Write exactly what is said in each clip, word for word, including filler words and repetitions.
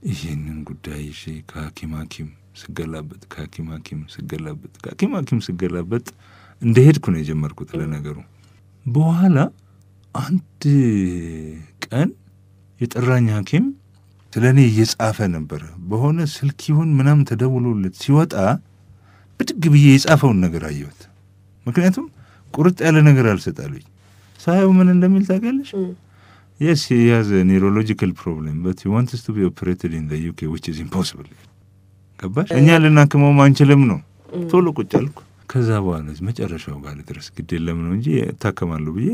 ይሄንን ጉዳይ እሺ ከሐኪም ሐኪም ስገላበት ከሐኪም ሐኪም ስገላበት ከሐኪም ሐኪም ስገላበት እንደሄድኩ ነው የጀመርኩት ለነገሩ። በኋላ አንድ ቀን የጠራኝ ሐኪም ስለኔ እየጻፈ ነበር። በሆነ ስልክ ይሁን ምናምን ተደውሎለት ሲወጣ ብድግ ብዬ የጻፈውን ነገር አየሁት። ምክንያቱም ቁርጥ ያለ ነገር አልሰጣለኝ። ሳይው ምን እንደሚል ታውቂያለሽ? Yes, he has a neurological problem, but he wants to be operated in the U K, which is impossible. ገባሽ? እኛ ልናክመው ማንችልም ነው። ቶሎ ቁጭ አልኩ። ከዛ በኋላ መጨረሻው ጋር ድረስ ግድ የለም ነው እንጂ ታከማለሁ ብዬ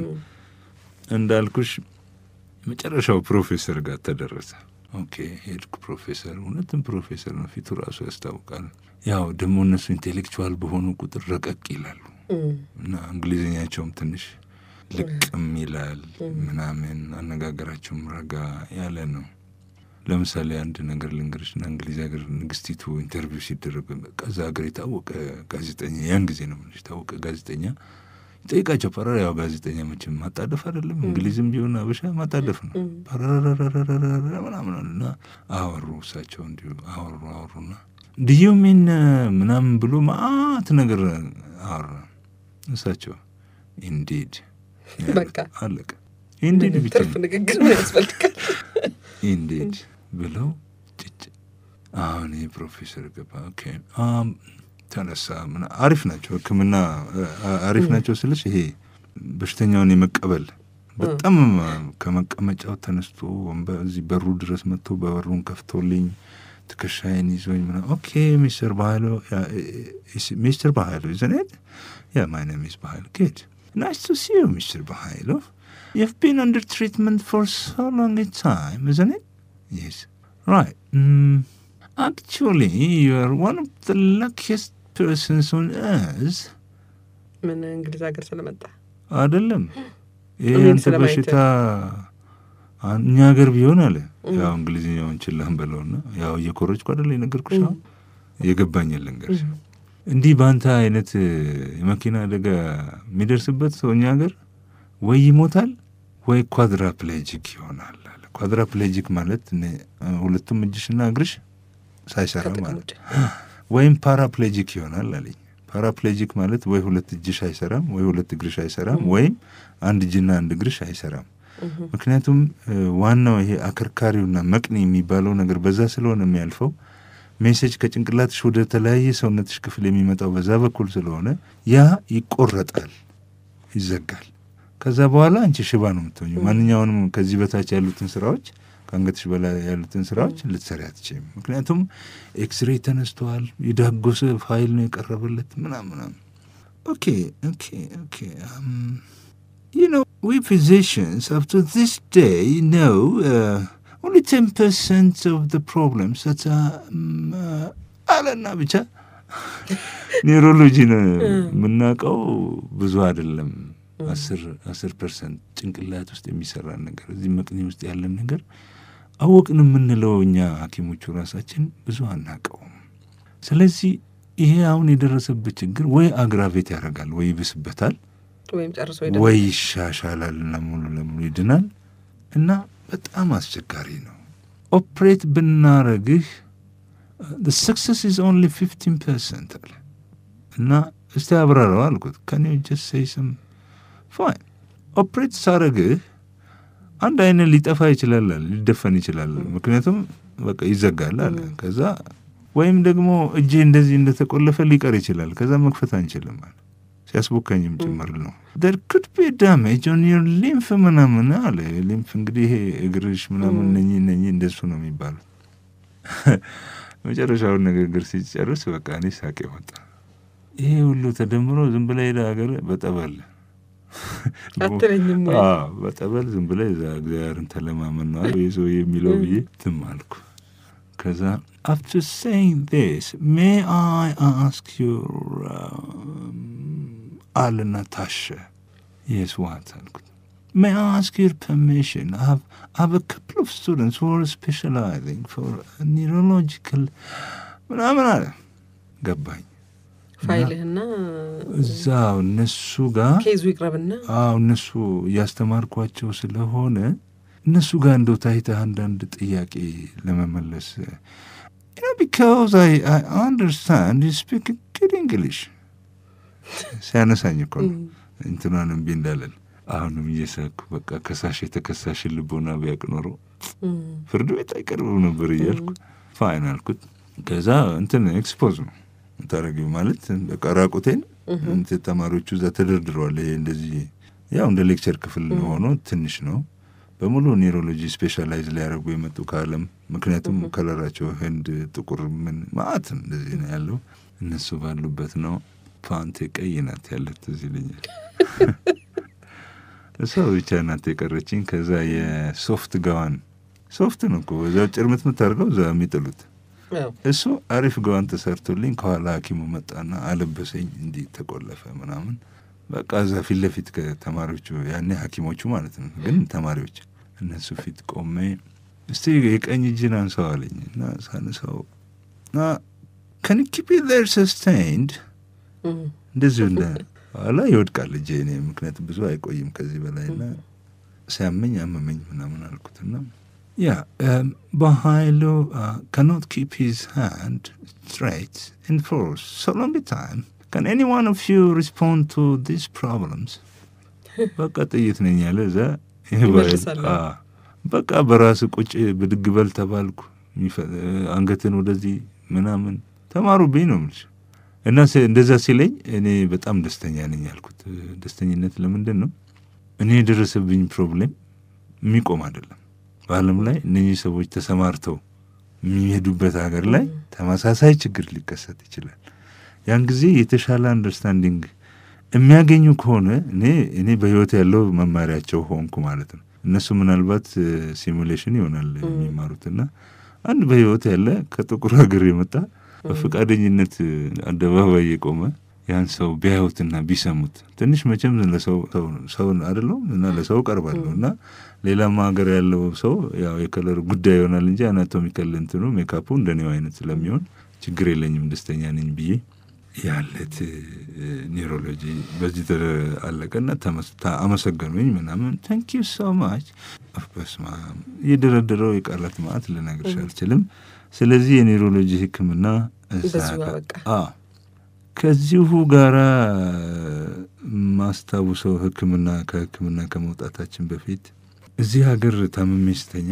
እንዳልኩሽ መጨረሻው ፕሮፌሰር ጋር ተደረሰ። ኦኬ ሄድኩ። ፕሮፌሰር እውነትም ፕሮፌሰር ነው፣ ፊቱ ራሱ ያስታውቃል። ያው ደግሞ እነሱ ኢንቴሌክቹዋል በሆኑ ቁጥር ረቀቅ ይላሉ እና እንግሊዝኛቸውም ትንሽ ልቅም ይላል ምናምን፣ አነጋገራቸውም ረጋ ያለ ነው። ለምሳሌ አንድ ነገር ልንገርሽና እንግሊዝ ሀገር ንግስቲቱ ኢንተርቪው ሲደረግ ከዛ ሀገር የታወቀ ጋዜጠኛ ያን ጊዜ ነው ምን የታወቀ ጋዜጠኛ ጠይቃቸው ፓራራ ያው ጋዜጠኛ መቼም ማጣደፍ አይደለም፣ እንግሊዝም ቢሆን አበሻ ማጣደፍ ነው። ፓራራራራራራ ምናምንና አወሩ እሳቸው እንዲሁ አወሩ አወሩና ዲዩ ሚን ምናምን ብሎ ማአት ነገር አወራ። እሳቸው ኢንዲድ በቃ አለቀ። ኢንዲድ ብቻ ንግግር ነው ያስፈልጋል። ኢንዲድ ብለው ጭጭ። አሁን የፕሮፌሰር ገባ። ኦኬ አም ተነሳ። ምን አሪፍ ናቸው ህክምና አሪፍ ናቸው ስልሽ ይሄ በሽተኛውን የመቀበል በጣም ከመቀመጫው ተነስቶ እዚህ በሩ ድረስ መጥቶ በበሩን ከፍቶልኝ ትከሻዬን ይዞኝ ምን ኦኬ ሚስተር ባሃሎ ሚስተር ባሃሎ isn't it? Yeah, my name is Bahailo. Good. Nice to see you, Mister Bahailo. You've been under treatment for so long a time, isn't it? Yes. Right. Mm, actually, you are one of the luckiest persons on earth. ምን እንግሊዝ ሀገር ስለመጣ አይደለም ይሄ አንተ በሽታ እኛ ሀገር ቢሆን አለ ያው እንግሊዝኛውን ችላም በለውና ያው እየኮረጅኩ አይደል የነገርኩሽ ነው የገባኝ ልንገርሽ። እንዲህ ባንታ አይነት የመኪና አደጋ የሚደርስበት ሰው እኛ ሀገር ወይ ይሞታል ወይ ኳድራፕሌጂክ ይሆናል አለ። ኳድራፕሌጂክ ማለት ሁለቱም እጅሽና እግርሽ ሳይሰራ ማለት ወይም ፓራፕሌጂክ ይሆናል አለኝ። ፓራፕሌጂክ ማለት ወይ ሁለት እጅሽ አይሰራም ወይ ሁለት እግርሽ አይሰራም ወይም አንድ እጅና አንድ እግርሽ አይሰራም። ምክንያቱም ዋናው ይሄ አከርካሪውና መቅኒ የሚባለው ነገር በዛ ስለሆነ የሚያልፈው ሜሴጅ ከጭንቅላትሽ ወደ ተለያየ ሰውነትሽ ክፍል የሚመጣው በዛ በኩል ስለሆነ ያ ይቆረጣል፣ ይዘጋል። ከዛ በኋላ አንቺ ሽባ ነው የምትሆኚው። ማንኛውንም ከዚህ በታች ያሉትን ስራዎች ከአንገትሽ በላይ ያሉትን ስራዎች ልትሰሪ አትችይም። ምክንያቱም ኤክስሬይ ተነስተዋል፣ የዳጎሰ ፋይል ነው የቀረበለት ምናምን። ኦኬ ኦኬ ኦኬ um you know we physicians up to this day know uh, only ten percent of the problems that are um, uh, አለና ብቻ ኒውሮሎጂ ነው የምናውቀው ብዙ አይደለም። አስር አስር ፐርሰንት ጭንቅላት ውስጥ የሚሰራ ነገር እዚህ መቅኒ ውስጥ ያለ ነገር አወቅን የምንለው እኛ ሐኪሞቹ ራሳችን ብዙ አናውቀውም። ስለዚህ ይሄ አሁን የደረሰበት ችግር ወይ አግራቬት ያደርጋል ወይ ይብስበታል ወይም ጨርሶ ይደናል ወይ ይሻሻላልና ሙሉ ለሙሉ ይድናል እና በጣም አስቸጋሪ ነው። ኦፕሬት ብናረግህ the success is only fifteen percent አለ እና እስቲ አብራራው አልኩት። can you just say some fine ኦፕሬት ሳረግህ አንድ አይነ ሊጠፋ ይችላል ሊደፈን ይችላል ምክንያቱም በቃ ይዘጋል አለ። ከዛ ወይም ደግሞ እጄ እንደዚህ እንደተቆለፈ ሊቀር ይችላል ከዛ መክፈት አንችልም አለ። ሲያስቦካኝም ጭምር ነው there could be damage on your lymph ምናምን አለ። lymph እንግዲህ ይሄ እግርሽ ምናምን ነኝ ነኝ እንደሱ ነው የሚባለው። መጨረሻውን ንግግር ሲጨርስ በቃ እኔ ሳቄ ወጣ። ይሄ ሁሉ ተደምሮ ዝም ብለ ሄደ ሀገር በጠበል አትለኝም ወይ? አዎ በጠበል ዝም ብለ እዛ እግዚአብሔርን ተለማመን ነው አይዞ የሚለው ብዬ ዝም አልኩ። ከዛ after saying this may I ask you um, Alana Tasha yes what alኩት may I ask your permission I have, I have a couple of students who are specializing for neurological ምናምን አለ። ገባኝ ፋይልህና እዛው እነሱ ጋር ኬዙ ይቅረብና አዎ እነሱ ያስተማርኳቸው ስለሆነ እነሱ ጋር እንደው ታይተህ አንዳንድ ጥያቄ ለመመለስ you know because I I understand you speak good English ሲያነሳኝ እኮ ነው እንትናን እምቢ እንዳለን አሁንም እየሳኩ በቃ ከሳሽ የተከሳሽ ልቦና ቢያውቅ ኖሮ ፍርድ ቤት አይቀርብም ነበር እያልኩ ፋይን አልኩት። ከዛ እንትን ኤክስፖዝ ነው ታረጊው ማለት በቃ ራቁቴን እንትን ተማሪዎቹ እዛ ተደርድረዋል። ይሄ እንደዚህ ያው እንደ ሌክቸር ክፍል ሆኖ ትንሽ ነው በሙሉ ኒውሮሎጂ ስፔሻላይዝ ላይ ያደረጉ የመጡ ካለም ምክንያቱም ከለራቸው ህንድ ጥቁር ምን ማአት እንደዚህ ነው ያለው እነሱ ባሉበት ነው። ፓንቴ ቀይ ናት ያለት እዚህ ልኝ እሰው ብቻ ናት የቀረችኝ። ከዛ የሶፍት ጋዋን ሶፍት ነው እኮ እዛው ጭርምት የምታርገው እዛ የሚጥሉት እሱ አሪፍ ጋዋን ተሰርቶልኝ ከኋላ ሐኪሙ መጣና አለበሰኝ እንዲህ ተቆለፈ ምናምን በቃ እዛ ፊት ለፊት ከተማሪዎቹ ያኔ ሐኪሞቹ ማለት ነው ግን ተማሪዎች እነሱ ፊት ቆሜ እስቲ የቀኝ እጅን አንሳው አለኝ እና ሳነሳው ና can you keep it there sustained እንደዚህ እንደ አላ ይወድቃል እጄ እኔ ምክንያቱም ብዙ አይቆይም ከዚህ በላይና ሲያመኝ አመመኝ ምናምን አልኩትና yeah um, Bahailo uh, cannot keep his hand straight in for so long a time. Can any one of you respond to these problems? በቃ ጥይት ነኝ ያለ እዛ በቃ በራስ ቁጭ ብድግ በል ተባልኩ። አንገትን ወደዚህ ምናምን ተማሩብኝ ነው ማለት እና እንደዛ ሲለኝ እኔ በጣም ደስተኛ ነኝ ያልኩት። ደስተኝነት ለምንድን ነው? እኔ የደረሰብኝ ፕሮብሌም የሚቆም አይደለም። በዓለም ላይ እነዚህ ሰዎች ተሰማርተው የሚሄዱበት ሀገር ላይ ተመሳሳይ ችግር ሊከሰት ይችላል። ያን ጊዜ የተሻለ አንደርስታንዲንግ የሚያገኙ ከሆነ እኔ እኔ በህይወት ያለው መማሪያቸው ሆንኩ ማለት ነው። እነሱ ምናልባት ሲሙሌሽን ይሆናል የሚማሩትና አንድ በህይወት ያለ ከጥቁር ሀገር የመጣ በፍቃደኝነት አደባባይ የቆመ ያን ሰው ቢያዩትና ቢሰሙት ትንሽ መቼም ለሰው ሰው አይደለም እና ለሰው ቀርባለውና ሌላም ሀገር ያለው ሰው ያው የከለር ጉዳይ ይሆናል እንጂ አናቶሚካል እንትኑ ሜካፑ እንደኔው አይነት ስለሚሆን ችግር የለኝም ደስተኛ ነኝ ብዬ ያለት ኒውሮሎጂ በዚህ ተአለቀና ተመስታ አመሰገኑኝ ምናምን thank you so much በስማ ይደረደረው የቃላት ማት ለነገርሽ አልችልም። ስለዚህ የኒውሮሎጂ ህክምና አ ከዚሁ ጋራ ማስታወሰው ህክምና ከህክምና ከመውጣታችን በፊት እዚህ ሀገር ታመምስተኛ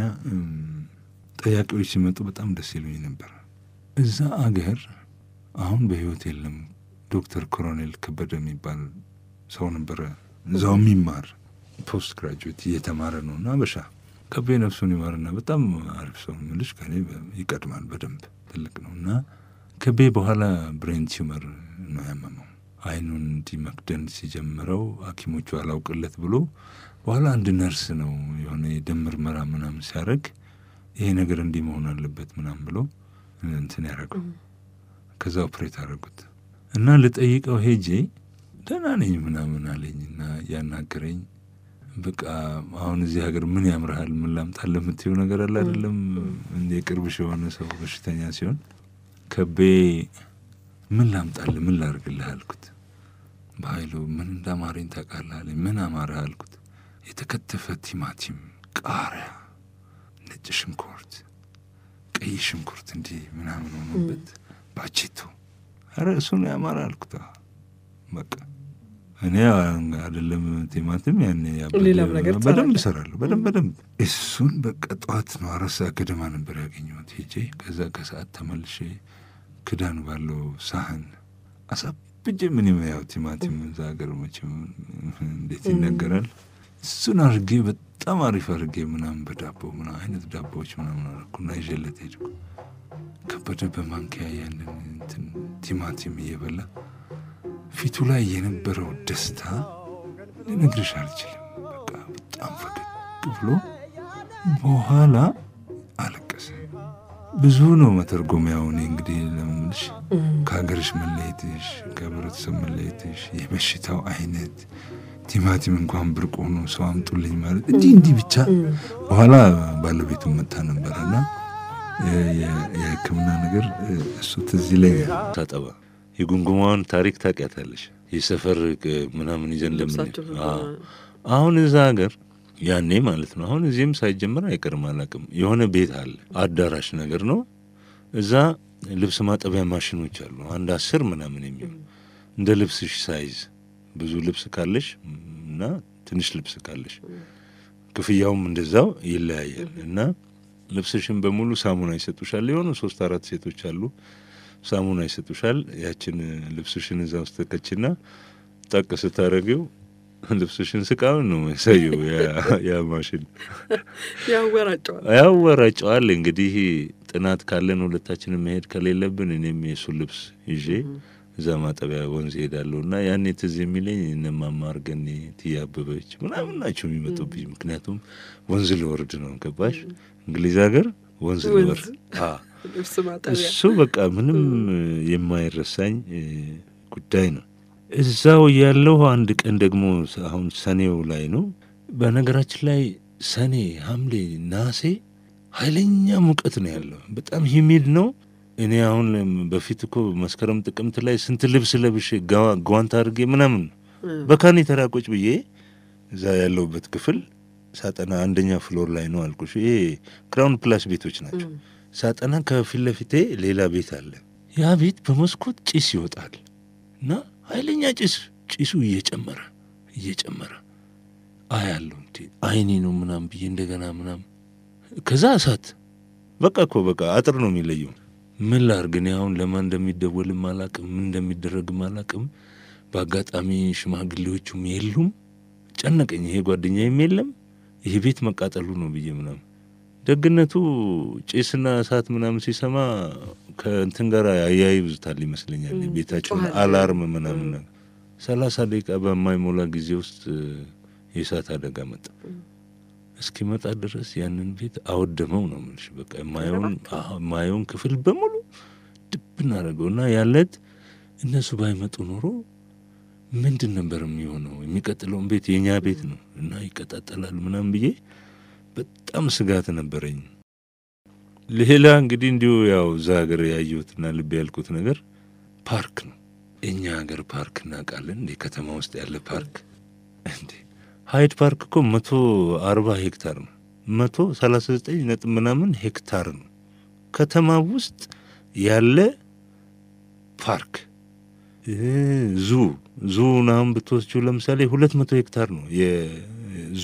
ጠያቂዎች ሲመጡ በጣም ደስ ይሉኝ ነበር። እዛ ሀገር አሁን በህይወት የለም ዶክተር ኮሎኔል ከበደ የሚባል ሰው ነበር እዛው የሚማር ፖስት ግራጁዌት እየተማረ ነውና በሻ ከቤ ነፍሱን ይማርና በጣም አሪፍ ሰው ምልሽ ከኔ ይቀድማል በደንብ ትልቅ ነውና ከቤ በኋላ ብሬን ቲዩመር ነው ያመመው። አይኑን እንዲመክደን ሲጀምረው ሐኪሞቹ አላውቅለት ብሎ በኋላ አንድ ነርስ ነው የሆነ የደም ምርመራ ምናምን ሲያረግ ይሄ ነገር እንዲህ መሆን አለበት ምናምን ብሎ እንትን ያረጋው ከዛ ኦፕሬት አረጉት እና ለጠይቀው ሄጄ ደህና ነኝ ምናምን አለኝና ያናገረኝ በቃ አሁን እዚህ ሀገር ምን ያምራል ምን ላምጣል ለምትዩ ነገር አለ አይደለም እንደ ቅርብሽ የሆነ ሰው በሽተኛ ሲሆን ከቤ ምን ላምጣል ምን ላርግልህ አልኩት። ባይሉ ምን እንዳማረኝ ታውቃለህ? ምን አማረህ አልኩት። የተከተፈ ቲማቲም፣ ቃሪያ፣ ነጭ ሽንኩርት፣ ቀይ ሽንኩርት እንዲ ምናምን ሆኖበት ባቺቶ አረ እሱ ነው ያማረህ አልኩት። በቃ እኔ አይደለም ቲማቲም ያኔ ያበደ በደንብ እሰራለሁ በደንብ በደንብ እሱን በቃ ጧት ነው አረሳ ገደማ ነበር ያገኘሁት ሄጄ ከዛ ከሰዓት ተመልሼ ክዳን ባለው ሳህን አሳብጄ ምን ያው ቲማቲም ዛገር መቼም እንዴት ይነገራል እሱን አርጌ በጣም አሪፍ አርጌ ምናምን በዳቦ ምናምን አይነት ዳቦዎች ምናምን አረኩና ይዤለት ሄድኩ። ከበደ በማንኪያ ያንን እንትን ቲማቲም እየበላ ፊቱ ላይ የነበረው ደስታ ልነግርሽ አልችልም። በቃ በጣም ፈገግ ብሎ በኋላ አለቀሰ። ብዙ ነው መተርጎሚያው ነው እንግዲህ ለምንሽ ከሀገርሽ መለየትሽ ከህብረተሰብ መለየትሽ የበሽታው አይነት ቲማቲም እንኳን ብርቅ ሆኖ ሰው አምጡልኝ ማለት እንዲህ እንዲህ ብቻ በኋላ ባለቤቱ መጣ ነበርና የህክምና ነገር እሱ ትዝ ይለኛል። ታጠባ የጉንጉማውን ታሪክ ታውቂያታለሽ? የሰፈር ምናምን ይዘን ለምን አሁን እዛ ሀገር ያኔ ማለት ነው። አሁን እዚህም ሳይጀመር አይቀርም አላቅም። የሆነ ቤት አለ አዳራሽ ነገር ነው። እዛ ልብስ ማጠቢያ ማሽኖች አሉ አንድ አስር ምናምን የሚሆን እንደ ልብስሽ ሳይዝ ብዙ ልብስ ካለሽ እና ትንሽ ልብስ ካለሽ ክፍያውም እንደዛው ይለያያል። እና ልብስሽን በሙሉ ሳሙና ይሰጡሻል። የሆኑ ሶስት አራት ሴቶች አሉ ሳሙና ይሰጡሻል። ያችን ልብስሽን እዛ ውስጥ ከችና ጠቅ ስታረጊው ልብስሽን ስቃውን ነው የሚያሳየው ያ ማሽን ያወራጨዋል ያወራጨዋል። እንግዲህ ጥናት ካለን ሁለታችንም መሄድ ከሌለብን እኔም የሱ ልብስ ይዤ እዛ ማጠቢያ ወንዝ ሄዳለሁና ያኔ ትዝ የሚለኝ እነማማ አርገኔ ትያበበች ምናምን ናቸው የሚመጡብኝ። ምክንያቱም ወንዝ ልወርድ ነው ገባሽ? እንግሊዝ ሀገር ወንዝ ልወርድ አ እሱ በቃ ምንም የማይረሳኝ ጉዳይ ነው። እዛው ያለው አንድ ቀን ደግሞ አሁን ሰኔው ላይ ነው። በነገራችን ላይ ሰኔ ሐምሌ ነሐሴ ኃይለኛ ሙቀት ነው ያለው። በጣም ሂሚድ ነው። እኔ አሁን በፊት እኮ መስከረም ጥቅምት ላይ ስንት ልብስ ለብሼ ጓንት አድርጌ ምናምን በካኔ ተራቆጭ ብዬ እዛ ያለውበት ክፍል ሳጠና አንደኛ ፍሎር ላይ ነው አልኩሽ። ይሄ ክራውን ፕላስ ቤቶች ናቸው። ሳጠና ከፊት ለፊቴ ሌላ ቤት አለ። ያ ቤት በመስኮት ጭስ ይወጣል እና ኃይለኛ ጭስ ጭሱ እየጨመረ እየጨመረ አያለው እንዴ አይኔ ነው ምናምን ብዬ እንደገና ምናምን ከዛ እሳት በቃ እኮ በቃ አጥር ነው የሚለየው። ምን ላርግ እኔ አሁን ለማን እንደሚደወልም አላቅም ምን እንደሚደረግም አላቅም። በአጋጣሚ ሽማግሌዎቹም የሉም። ጨነቀኝ። ይሄ ጓደኛዬም የለም። ይሄ ቤት መቃጠሉ ነው ብዬ ምናምን ደግነቱ ጭስና እሳት ምናምን ሲሰማ ከእንትን ጋር ያያይዙታል ይመስለኛል ቤታችን አላርም ምናምን ነገር ሰላሳ ደቂቃ በማይሞላ ጊዜ ውስጥ የእሳት አደጋ መጣ። እስኪመጣ ድረስ ያንን ቤት አወደመው ነው የምልሽ። በቃ ማየውን ማየውን ክፍል በሙሉ ድብና አደረገውና ያለት እነሱ ባይመጡ ኖሮ ምንድን ነበር የሚሆነው? የሚቀጥለውን ቤት የኛ ቤት ነው እና ይቀጣጠላል ምናምን ብዬ በጣም ስጋት ነበረኝ። ሌላ እንግዲህ እንዲሁ ያው እዛ ሀገር ያየሁትና ልብ ያልኩት ነገር ፓርክ ነው። እኛ ሀገር ፓርክ እናውቃለን እንዴ? ከተማ ውስጥ ያለ ፓርክ እንዴ? ሃይድ ፓርክ እኮ መቶ አርባ ሄክታር ነው። መቶ ሰላሳ ዘጠኝ ነጥብ ምናምን ሄክታር ነው ከተማ ውስጥ ያለ ፓርክ። ዙ ዙ ናም ብትወስጂው ለምሳሌ ሁለት መቶ ሄክታር ነው የዙ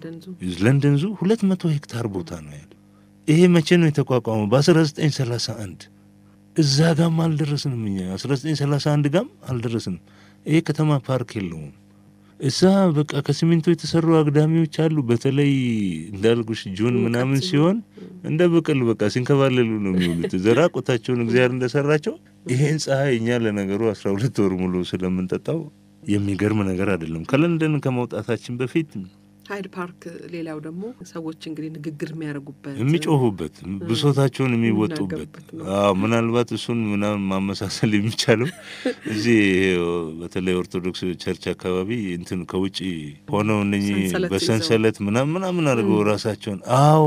ለንደን ዙ ሁለት መቶ ሄክታር ቦታ ነው ያለው። ይሄ መቼ ነው የተቋቋመው? በ1931 እዛ ጋም አልደረስንም እኛ አስራ ዘጠኝ ሰላሳ አንድ ጋም አልደረስንም። ይሄ ከተማ ፓርክ የለውም። እዛ በቃ ከሲሚንቶ የተሰሩ አግዳሚዎች አሉ። በተለይ እንዳልኩሽ ጁን ምናምን ሲሆን እንደ በቀል በቃ ሲንከባለሉ ነው የሚውሉት። ዘራቆታቸውን እግዚአብሔር እንደሰራቸው ይሄን ፀሐይ እኛ ለነገሩ አስራ ሁለት ወር ሙሉ ስለምንጠጣው የሚገርም ነገር አይደለም። ከለንደን ከመውጣታችን በፊት ሃይድ ፓርክ ሌላው ደግሞ ሰዎች እንግዲህ ንግግር የሚያደርጉበት የሚጮሁበት ብሶታቸውን የሚወጡበት አዎ ምናልባት እሱን ምናምን ማመሳሰል የሚቻለው እዚህ በተለይ ኦርቶዶክስ ቸርች አካባቢ እንትን ከውጪ ሆነው እነኚህ በሰንሰለት ምናምን ምናምን አድርገው ራሳቸውን አዎ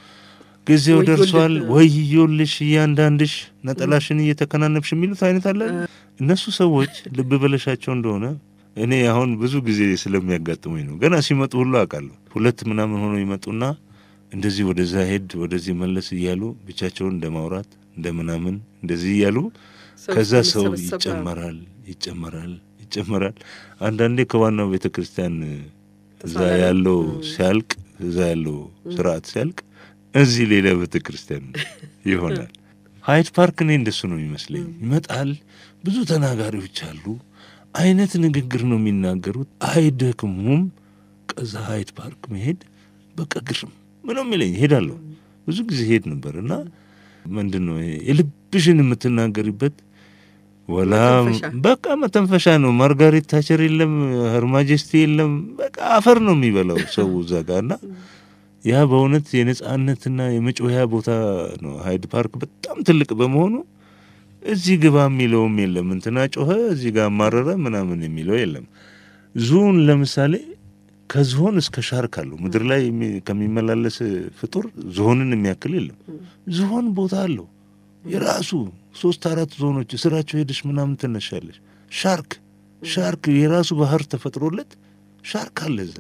ጊዜው ደርሷል ወይዮልሽ እያንዳንድሽ ነጠላሽን እየተከናነብሽ የሚሉት አይነት አለ። እነሱ ሰዎች ልብ በለሻቸው እንደሆነ እኔ አሁን ብዙ ጊዜ ስለሚያጋጥመኝ ነው። ገና ሲመጡ ሁሉ አውቃለሁ። ሁለት ምናምን ሆኖ ይመጡና እንደዚህ ወደዛ ሄድ ወደዚህ መለስ እያሉ ብቻቸውን እንደማውራት እንደምናምን እንደዚህ እያሉ ከዛ ሰው ይጨመራል ይጨመራል ይጨመራል። አንዳንዴ ከዋናው ቤተክርስቲያን እዛ ያለው ሲያልቅ እዛ ያለው ስርዓት ሲያልቅ እዚህ ሌላ ቤተክርስቲያን ይሆናል። ሃይድ ፓርክ ነው እንደሱ ነው የሚመስለኝ። ይመጣል ብዙ ተናጋሪዎች አሉ። አይነት ንግግር ነው የሚናገሩት። አይደክሙም። ከዛ ሃይድ ፓርክ መሄድ በቃ ግርም ምንም ይለኝ ሄዳለሁ። ብዙ ጊዜ ሄድ ነበርና ምንድነው የልብሽን የምትናገሪበት ወላ በቃ መተንፈሻ ነው። ማርጋሬት ታቸር የለም ሄር ማጀስቲ የለም። በቃ አፈር ነው የሚበላው ሰው ዘጋና ያ በእውነት የነጻነትና የመጮያ ቦታ ነው። ሃይድ ፓርክ በጣም ትልቅ በመሆኑ እዚህ ግባ የሚለውም የለም። እንትና ጮኸ እዚህ ጋር ማረረ ምናምን የሚለው የለም። ዙን ለምሳሌ ከዝሆን እስከ ሻርክ አለው። ምድር ላይ ከሚመላለስ ፍጡር ዝሆንን የሚያክል የለም። ዝሆን ቦታ አለው የራሱ ሶስት አራት ዝሆኖች ስራቸው ሄደሽ ምናምን ተነሻለሽ። ሻርክ ሻርክ የራሱ ባህር ተፈጥሮለት ሻርክ አለ እዛ።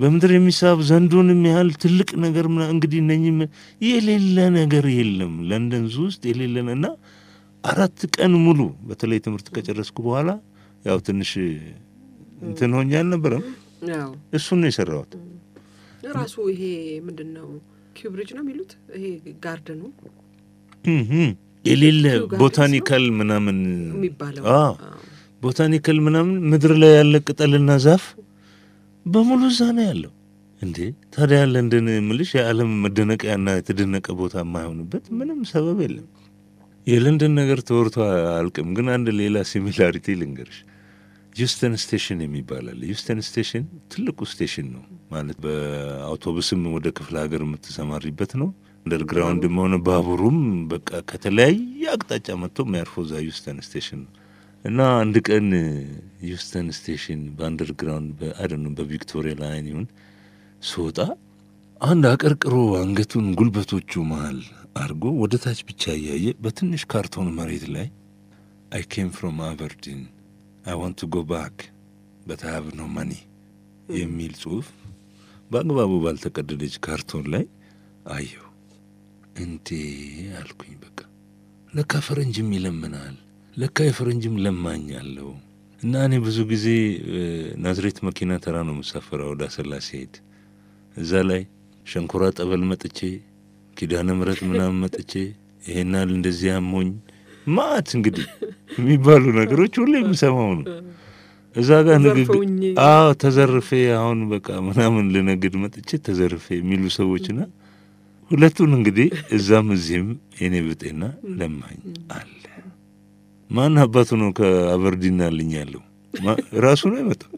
በምድር የሚሳብ ዘንዶንም ያህል ትልቅ ነገር እንግዲህ እነኚህ የሌለ ነገር የለም ለንደን ዙ ውስጥ የሌለና አራት ቀን ሙሉ በተለይ ትምህርት ከጨረስኩ በኋላ ያው ትንሽ እንትን ሆኜ አልነበረም ያው እሱን ነው የሰራሁት ራሱ ይሄ ምንድነው ኪውብሪጅ ነው የሚሉት ይሄ ጋርደኑ እህ የሌለ ቦታኒካል ምናምን የሚባለው አዎ ቦታኒካል ምናምን ምድር ላይ ያለ ቅጠልና ዛፍ በሙሉ ዛና ያለው እንዴ ታዲያ ለንደን ምልሽ የዓለም መደነቂያና የተደነቀ ቦታ የማይሆንበት ምንም ሰበብ የለም የለንደን ነገር ተወርቶ አልቅም ግን አንድ ሌላ ሲሚላሪቲ ልንገርሽ ዩስተን ስቴሽን የሚባላል ዩስተን ስቴሽን ትልቁ ስቴሽን ነው ማለት በአውቶቡስም ወደ ክፍለ ሀገር የምትሰማሪበት ነው አንደርግራውንድ ሆነ ባቡሩም በቃ ከተለያየ አቅጣጫ መጥቶ የሚያርፈው ዛ ዩስተን ስቴሽን እና አንድ ቀን ዩስተን ስቴሽን በአንደርግራውንድ በአደኑ በቪክቶሪያ ላይን ይሁን ሶጣ አንድ አቀርቅሮ አንገቱን ጉልበቶቹ መሃል አርጎ ወደ ታች ብቻ ያየ በትንሽ ካርቶን መሬት ላይ I came from Aberdeen I want to go back but I have no money የሚል ጽሑፍ በአግባቡ ባልተቀደደች ካርቶን ላይ አየሁ እንዴ አልኩኝ በቃ ለካ ፈረንጅም ይለምናል ለካ የፈረንጅም ለማኛለው እና እኔ ብዙ ጊዜ ናዝሬት መኪና ተራ ነው መሳፈራው ወደ አሰላ ሲሄድ እዛ ላይ ሸንኮራ ጠበል መጥቼ ኪዳነ ምሕረት ምናምን መጥቼ ይሄናል እንደዚህ አሞኝ ማት እንግዲህ የሚባሉ ነገሮች ሁሉ የምሰማው ነው እዛ ጋር ንግግር አዎ ተዘርፌ አሁን በቃ ምናምን ለነግድ መጥቼ ተዘርፌ የሚሉ ሰዎችና ሁለቱን እንግዲህ እዛም እዚህም የኔ ብጤና ለማኝ አለ ማን አባቱ ነው ከአበርዲን አልኛለሁ ራሱ ነው የመጣው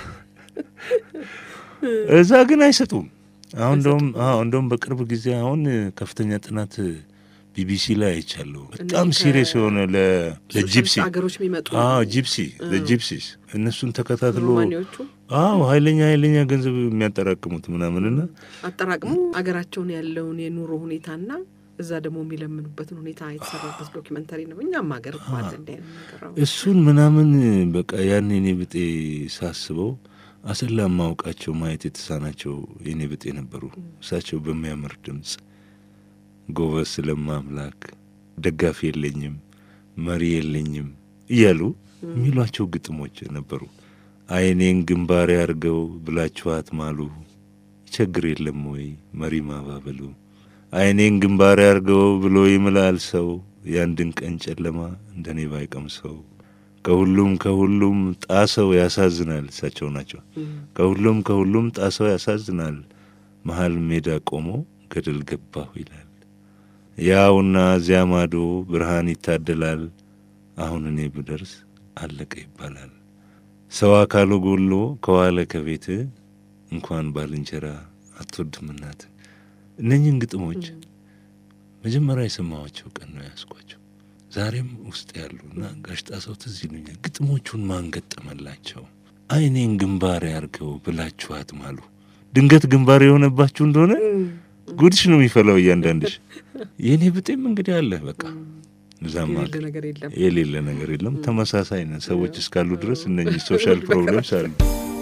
እዛ ግን አይሰጡም አሁን እንደውም አዎ እንደውም በቅርብ ጊዜ አሁን ከፍተኛ ጥናት ቢቢሲ ላይ አይቻለሁ በጣም ሲሪየስ የሆነ ለ ለጂፕሲ አገሮች የሚመጡ አዎ ጂፕሲ ለጂፕሲስ እነሱን ተከታትሎ አዎ ኃይለኛ ኃይለኛ ገንዘብ የሚያጠራቅሙት ምናምንና አጠራቅሙ አገራቸውን ያለውን የኑሮ ሁኔታና እዛ ደግሞ የሚለምኑበትን ሁኔታ የተሰራበት ዶክመንተሪ ነው እኛም ሀገር ማለት እንደነገረው እሱን ምናምን በቃ ያኔ እኔ ብጤ ሳስበው አሰላ ማውቃቸው ማየት የተሳናቸው የኔ ብጤ ነበሩ እሳቸው በሚያምር ድምጽ ጎበስ ለማምላክ ደጋፊ የለኝም መሪ የለኝም እያሉ የሚሏቸው ግጥሞች ነበሩ አይኔን ግንባር ያርገው ብላችኋት ማሉ ይቸግር የለም ወይ መሪ ማባበሉ አይኔን ግንባር ያርገው ብሎ ይምላል ሰው ያንድን ቀን ጨለማ እንደኔ ባይቀምሰው ከሁሉም ከሁሉም ጣሰው ያሳዝናል እሳቸው ናቸው ከሁሉም ከሁሉም ጣሰው ያሳዝናል መሃል ሜዳ ቆሞ ገደል ገባሁ ይላል ያውና ዚያማዶ ብርሃን ይታደላል አሁን እኔ ብደርስ አለቀ ይባላል ሰው አካሉ ጎሎ ከዋለ ከቤት እንኳን ባልንጀራ አትወድም እናት እነኚህን ግጥሞች መጀመሪያ የሰማኋቸው ቀን ነው ያስኳቸው ዛሬም ውስጥ ያሉና ጋሽጣሰው ትዝ ይሉኛል ግጥሞቹን ማን ገጠመላቸው አይኔን ግንባር ያርገው ብላችኋት ማሉ ድንገት ግንባር የሆነባችሁ እንደሆነ ጉድሽ ነው የሚፈላው እያንዳንድሽ የኔ ብጤም እንግዲህ አለ በቃ ዛማ የሌለ ነገር የለም ተመሳሳይ ነው ሰዎች እስካሉ ድረስ እነኚህ ሶሻል ፕሮብሌምስ አሉ